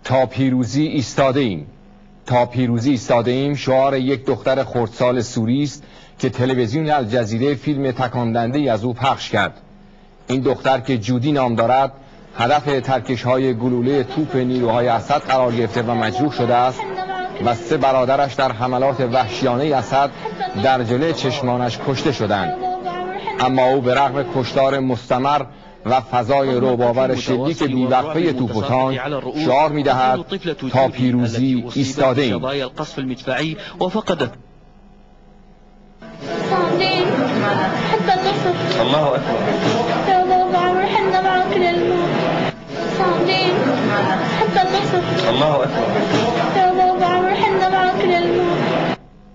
تا پیروزی ایستاده ایم. تا پیروزی ایستاده ایم شعار یک دختر خردسال سوری است که تلویزیون الجزیره فیلم تکاندنده‌ای از او پخش کرد. این دختر که جودی نام دارد هدف ترکش‌های گلوله توپ نیروهای اسد قرار گرفته و مجروح شده است و 3 برادرش در حملات وحشیانه اسد در جلوی چشمانش کشته شدند. اما او به رغم کشتار مستمر و فضای رعب‌آور شلیک بی‌وقفه توپ و تانک شعار می‌دهد تا پیروزی ایستاده ایم. الله أكبر. يا بابا عمرنا معك للموت. صامدين حتى النصر. الله أكبر.